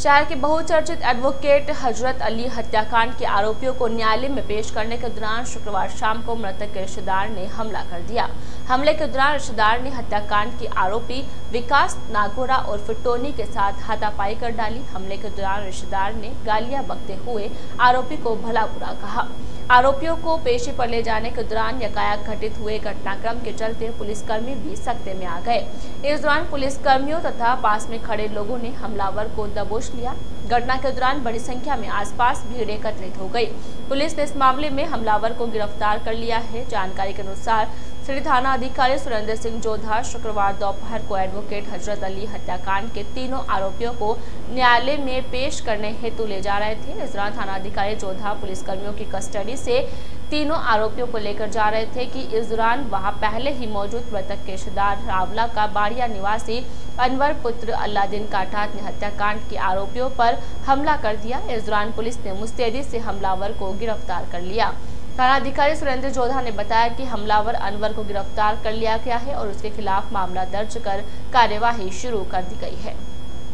शहर के बहुचर्चित एडवोकेट हजरत अली हत्याकांड के आरोपियों को न्यायालय में पेश करने के दौरान शुक्रवार शाम को मृतक के रिश्तेदार ने हमला कर दिया। हमले के दौरान रिश्तेदार ने हत्याकांड के आरोपी विकास नागोरा और टोनी के साथ हाथापाई कर डाली। हमले के दौरान रिश्तेदार ने गालियां बकते हुए आरोपी को भला बुरा कहा। आरोपियों को पेशी पर ले जाने के दौरान यकायक घटित हुए घटनाक्रम के चलते पुलिसकर्मी भी सकते में आ गए। इस दौरान पुलिसकर्मियों तथा पास में खड़े लोगों ने हमलावर को दबोच लिया। घटना के दौरान बड़ी संख्या में आसपास भीड़ एकत्रित हो गई। पुलिस ने इस मामले में हमलावर को गिरफ्तार कर लिया है। जानकारी के अनुसार सिटी थाना अधिकारी सुरेंद्र सिंह जोधा शुक्रवार दोपहर को एडवोकेट हजरत अली हत्याकांड के तीनों आरोपियों को न्यायालय में पेश करने हेतु ले जा रहे थे। इस दौरान थाना अधिकारी जोधा पुलिसकर्मियों की कस्टडी से तीनों आरोपियों को लेकर जा रहे थे कि इस दौरान वहां पहले ही मौजूद मृतक के रिश्तेदार रावला का बाड़िया निवासी अनवर पुत्र अल्लादीन काठात ने हत्याकांड के आरोपियों पर हमला कर दिया। इस दौरान पुलिस ने मुस्तैदी से हमलावर को गिरफ्तार कर लिया। थाना अधिकारी सुरेंद्र जोधा ने बताया कि हमलावर अनवर को गिरफ्तार कर लिया गया है और उसके खिलाफ मामला दर्ज कर कार्यवाही शुरू कर दी गई है।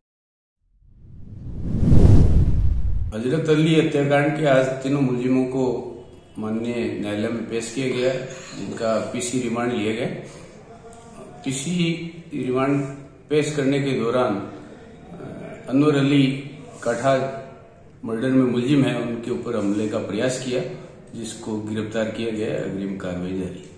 हजरत अली हत्याकांड के आज तीनों मुलजिमों को माननीय न्यायालय में पेश किया गया, जिनका पीसी रिमांड लिया गया। पीसी रिमांड पेश करने के दौरान अनवर अली काठात मर्डर में मुलजिम है, उनके ऊपर हमले का प्रयास किया, जिसको गिरफ्तार किया गया। अग्रिम कार्रवाई जारी।